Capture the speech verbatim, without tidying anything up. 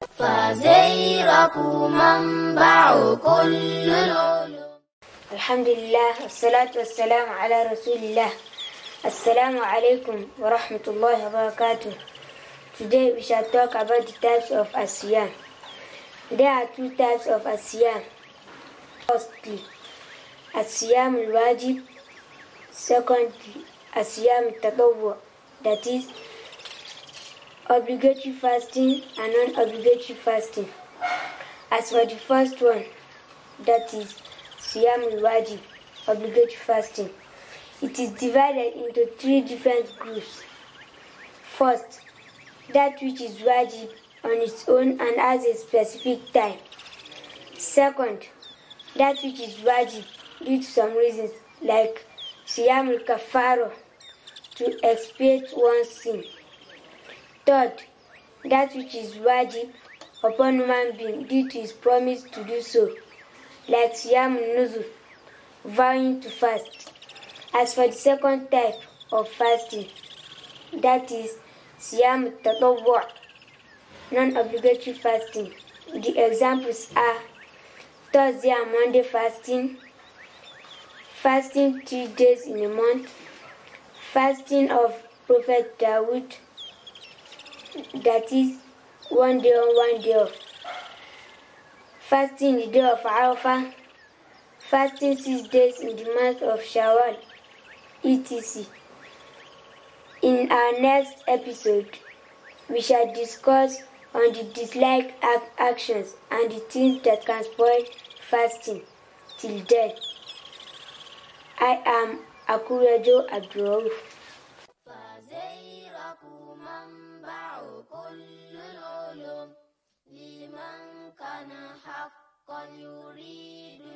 فزيرك منبع كل العلوم. الحمد لله والصلاة والسلام على رسول الله. Assalamu alaikum wa rahmatullahi wa barakatuh. Today we shall talk about the types of asiyam. There are two types of asiyam. Firstly, asiyam al-wajib. Secondly, asiyam al-tatawwu, that is obligatory fasting and non-obligatory fasting. As for the first one, that is siyam al-wajib, obligatory fasting, it is divided into three different groups. First, that which is wajib on its own and has a specific time. Second, that which is wajib due to some reasons, like siyam al-kafara, to expiate one's sin. Third, that which is wajib upon human being due to his promise to do so, like siyam al-nuzur, vowing to fast. As for the second type of fasting, that is siyam al-tatawwu, non-obligatory fasting, the examples are Thursday and Monday fasting, fasting three days in a month, fasting of Prophet Dawood, that is one day on, one day off, fasting the day of Arafah, fasting six days in the month of Shawwal, et cetera. In our next episode, we shall discuss on the disliked ac- actions and the things that can spoil fasting. Till then, I am Akurejo Abdurrauf. كل العلوم لمن كان حقا يريد